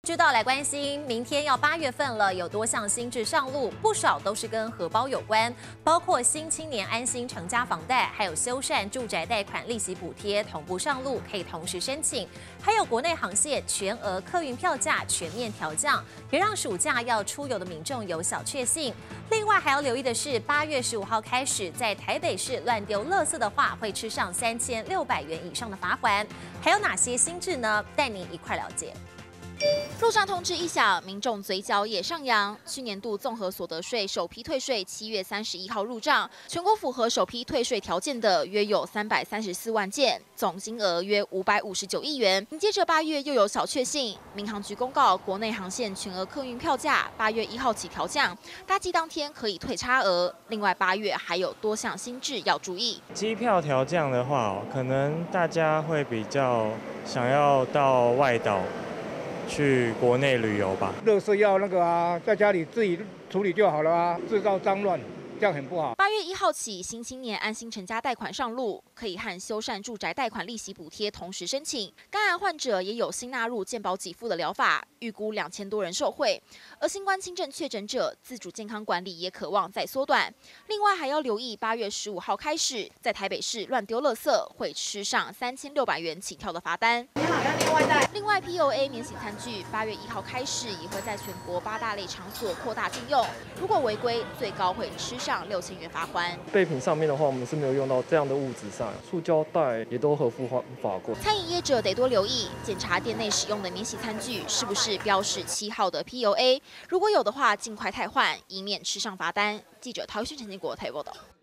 知道来关心，明天要8月份了，有多项新制上路，不少都是跟荷包有关，包括新青年安心成家房贷，还有修缮住宅贷款利息补贴同步上路，可以同时申请，还有国内航线全额客运票价全面调降，也让暑假要出游的民众有小确幸。另外还要留意的是，8月15号开始，在台北市乱丢垃圾的话，会吃上3600元以上的罚款。还有哪些新制呢？带您一块了解。 路上通知一响，民众嘴角也上扬。去年度综合所得税首批退税7月31号入账，全国符合首批退税条件的约有334万件，总金额约559亿元。迎接着8月又有小确幸，民航局公告，国内航线全额客运票价8月1号起调降，搭机当天可以退差额。另外8月还有多项新制要注意。 机票调降的话，可能大家会比较想要到外岛。 去国内旅游吧， 垃圾要那个啊，在家里自己处理就好了啊，制造脏乱，这样很不好。 8月1号起，新青年安心成家贷款上路，可以和修缮住宅贷款利息补贴同时申请。肝癌患者也有新纳入健保给付的疗法，预估2000多人受惠。而新冠轻症确诊者自主健康管理也渴望再缩短。另外还要留意8月15号开始，在台北市乱丢垃圾会吃上3600元起跳的罚单。你好，要另外带。另外 POA 免洗餐具8月1号开始也会在全国8大类场所扩大禁用，如果违规，最高会吃上6000元罚款。 备品上面的话，我们是没有用到这样的物质上，塑胶袋也都合乎法规。 餐饮业者得多留意，检查店内使用的免洗餐具是不是标示7号的 POA， 如果有的话，尽快汰换，以免吃上罚单。记者陶玉轩、陈建国台北报道。